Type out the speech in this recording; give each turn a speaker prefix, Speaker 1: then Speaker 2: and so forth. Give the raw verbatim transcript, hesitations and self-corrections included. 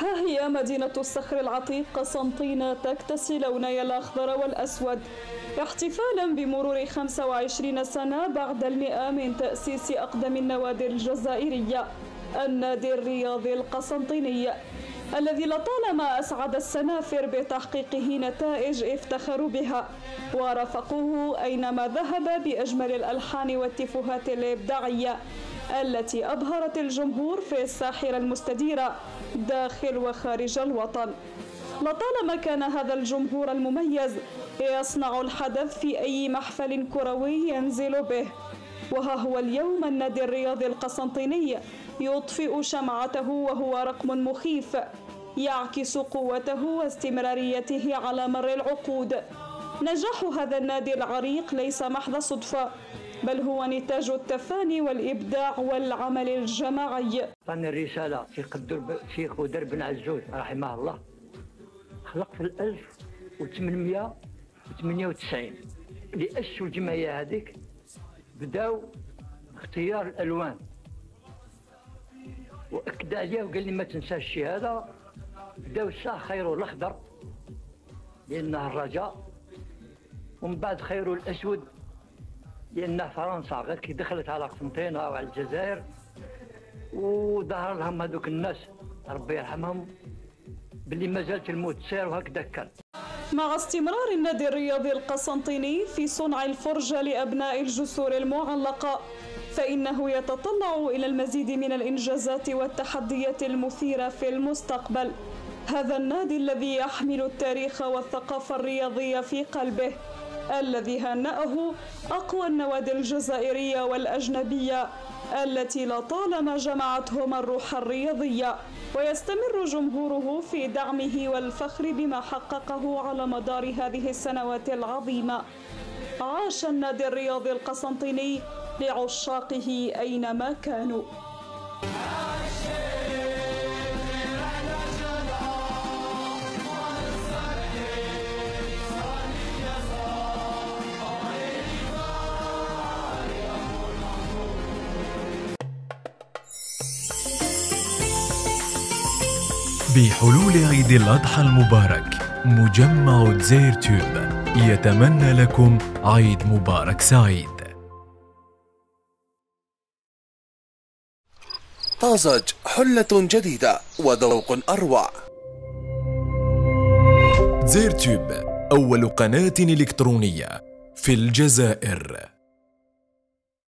Speaker 1: ها هي مدينة الصخر العتيق قسنطينة تكتسي لوني الأخضر والأسود احتفالا بمرور خمسة وعشرين سنة بعد المئة من تأسيس أقدم النوادي الجزائرية، النادي الرياضي القسنطيني الذي لطالما أسعد السنافر بتحقيقه نتائج افتخروا بها ورافقوه أينما ذهب بأجمل الألحان والتفوهات الإبداعية التي أبهرت الجمهور في الساحرة المستديرة داخل وخارج الوطن. لطالما كان هذا الجمهور المميز يصنع الحدث في أي محفل كروي ينزل به، وها هو اليوم النادي الرياضي القسنطيني يطفئ شمعته وهو رقم مخيف يعكس قوته واستمراريته على مر العقود. نجاح هذا النادي العريق ليس محض صدفة، بل هو نتاج التفاني والإبداع والعمل الجماعي.
Speaker 2: طن الرسالة شيخ شيخ ودر بن عزوز رحمه الله خلق في ألف وثمانمئة وثمانية وتسعين اللي أسسوا الجمعية هذيك بداو اختيار الألوان وأكد عليها وقال لي ما تنساش الشيء هذا. بداو الساعة خيروا الأخضر لأنه الرجاء، ومن بعد خيروا الأسود لأن فرنسا غير كي دخلت على قسنطينة أو على الجزائر وظهر لهم هذوك الناس ربي يرحمهم باللي ما زالت الموت سير وهكذا كان.
Speaker 1: مع استمرار النادي الرياضي القسنطيني في صنع الفرجة لأبناء الجسور المعلقة، فإنه يتطلع إلى المزيد من الإنجازات والتحديات المثيرة في المستقبل. هذا النادي الذي يحمل التاريخ والثقافة الرياضية في قلبه، الذي هنأه أقوى النوادي الجزائرية والأجنبية التي لطالما جمعتهم الروح الرياضية، ويستمر جمهوره في دعمه والفخر بما حققه على مدار هذه السنوات العظيمة. عاش النادي الرياضي القسنطيني لعشاقه أينما كانوا.
Speaker 3: بحلول عيد الأضحى المبارك، مجمع زيرتوب يتمنى لكم عيد مبارك سعيد.
Speaker 4: طازج، حلة جديدة وذوق أروع. زيرتوب أول قناة إلكترونية في الجزائر.